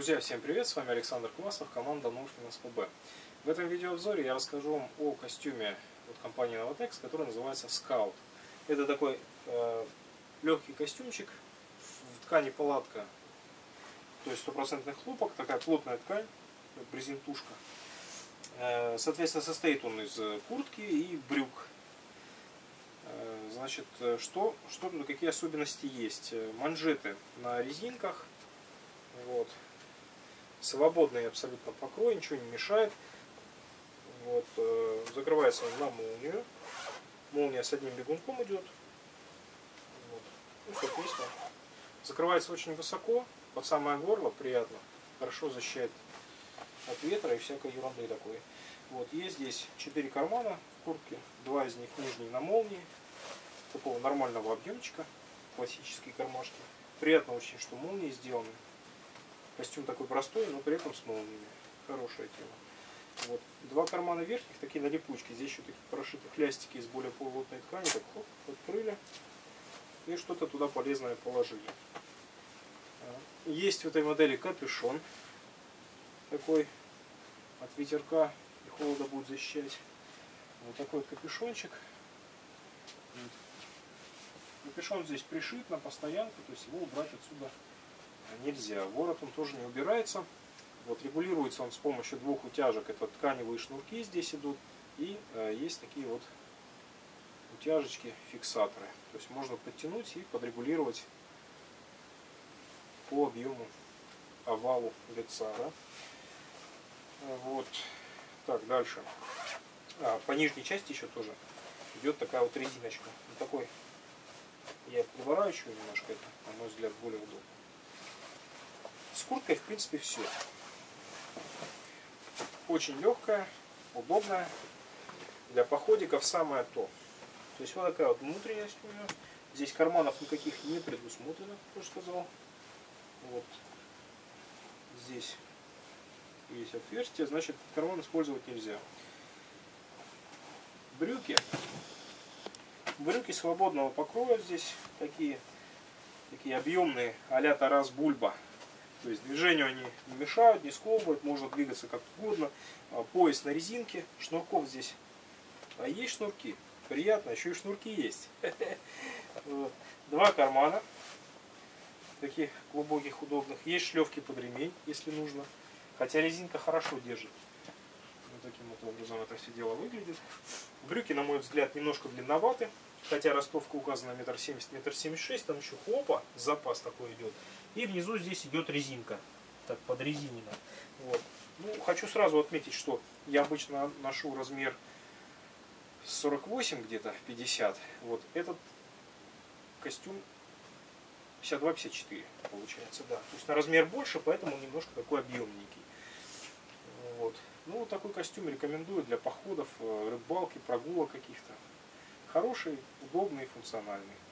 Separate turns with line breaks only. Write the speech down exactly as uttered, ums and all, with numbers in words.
Друзья, всем привет! С вами Александр Квасов, команда Norfin эс пэ бэ. В этом видеообзоре я расскажу вам о костюме от компании Novatex, который называется Scout. Это такой э, легкий костюмчик в ткани палатка, то есть стопроцентный хлопок, такая плотная ткань, брезентушка. Э, соответственно, состоит он из куртки и брюк. Э, значит, что, что тут, какие особенности есть? Манжеты на резинках. Вот. Свободный абсолютно покрой, ничего не мешает. Вот, э, закрывается он на молнию. Молния с одним бегунком идет. Вот. Ну, соответственно, закрывается очень высоко, под самое горло, приятно. Хорошо защищает от ветра и всякой ерунды такой. Вот, есть здесь четыре кармана в куртке. Два из них нижние на молнии. Такого нормального объемчика. Классические кармашки. Приятно очень, что молнии сделаны. Костюм такой простой, но при этом с молниями. Хорошая тема. Вот. Два кармана верхних, такие на липучке. Здесь еще такие прошиты хлястики из более плотной ткани. Так, хоп, открыли. И что-то туда полезное положили. Есть в этой модели капюшон. Такой от ветерка и холода будет защищать. Вот такой вот капюшончик. Капюшон здесь пришит на постоянку, то есть его убрать отсюда нельзя. Ворот он тоже не убирается. Вот, регулируется он с помощью двух утяжек. Это тканевые шнурки здесь идут. И э, есть такие вот утяжечки, фиксаторы. То есть можно подтянуть и подрегулировать по объему, овалу лица. Да? Вот. Так, дальше. А, по нижней части еще тоже идет такая вот резиночка. Вот такой. Я приворачиваю немножко это, на мой взгляд, более удобно. С курткой, в принципе, все. Очень легкая, удобная. Для походиков самое то. То есть вот такая вот внутренность у нее. Здесь карманов никаких не предусмотрено, как я сказал. Вот. Здесь есть отверстие, значит, карман использовать нельзя. Брюки. Брюки свободного покроя здесь такие, такие объемные, а-ля Тарас Бульба. То есть движению они не мешают, не сковывают, можно двигаться как угодно. Пояс на резинке, шнурков здесь. А есть шнурки. Приятно, еще и шнурки есть. Два кармана. Таких глубоких, удобных. Есть шлевки под ремень, если нужно. Хотя резинка хорошо держит. Вот таким вот образом это все дело выглядит. Брюки, на мой взгляд, немножко длинноваты. Хотя ростовка указана метр семьдесят, метр семьдесят шесть, там еще хлопа, запас такой идет. И внизу здесь идет резинка, так подрезинена. Вот. Ну, хочу сразу отметить, что я обычно ношу размер сорок восемь, где-то пятьдесят. Вот этот костюм пятьдесят два — пятьдесят четыре получается, да. То есть на размер больше, поэтому немножко такой объемненький. Вот. Ну, вот такой костюм рекомендую для походов, рыбалки, прогулок каких-то. Хороший, удобный и функциональный.